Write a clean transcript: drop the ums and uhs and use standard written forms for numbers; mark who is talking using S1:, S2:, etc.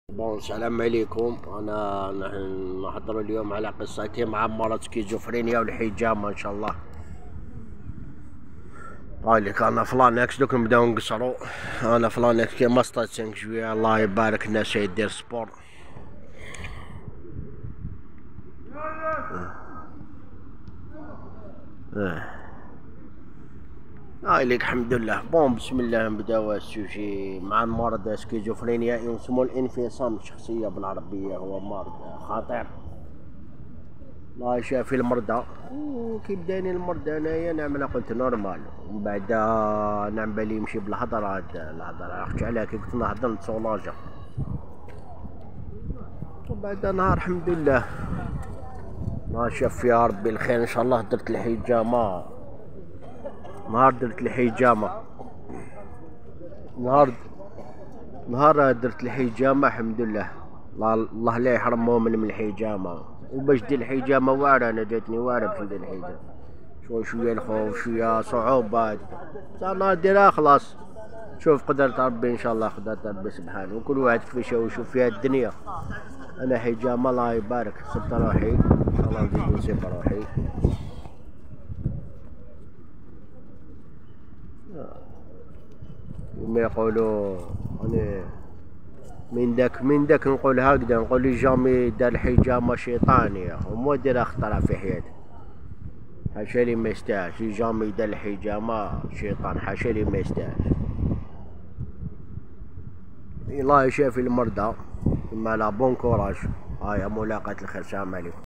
S1: السلام عليكم. انا نحضر اليوم على قصتي مع مرض سكيزوفرينيا والحجامة ان شاء الله. اللي كان فلانكس دوك نبداو نقصرو. انا فلانكس كيما ستاتسينغ شويه، الله يبارك الناس يدير سبور. ليك الحمد لله. بسم الله. نبداو السوجي مع مرض سكيزوفرينيا، يسمو الانفصام الشخصية بالعربية. هو مرض خطير، الله يشافي المرضى. وكي بداني المرض انايا نعمل قلت نورمال، ومن بعد نعم بالي يمشي بالهضره. الهضره خفت عليها كي قلت نهضر نتصولاجا. ومن بعد نهار الحمد لله ما شاف يا ربي الخير ان شاء الله. درت الحجامه، نهار درت الحجامه، نهار درت الحجامه الحمد لله. الله لا يحرم مؤمن من الحجامه. وباش دير الحجامه واعره، انا جاتني واعره باش ندير الحجامه. شويه الخوف، شويه صعوبات، ان شاء الله نديرها خلاص. شوف قدرت ربي ان شاء الله، قدرت ربي سبحانه. وكل واحد كيفاش يشوف فيها الدنيا. انا حجامه الله يبارك، صبت روحي ان شاء الله نزيد نصيب روحي. كما يقولوا انا من داك نقول هكذا، نقول لي جامي دار الحجامه شيطانيه ومو دير اخطرها في حياته. حاشا لي ما يستاهلش جامي دار الحجامه شيطان، حاشا لي ما يستاهلش. الله يشافي المرضى. مع لا بون كوراج. هاي ملاقاة الخير. السلام عليكم.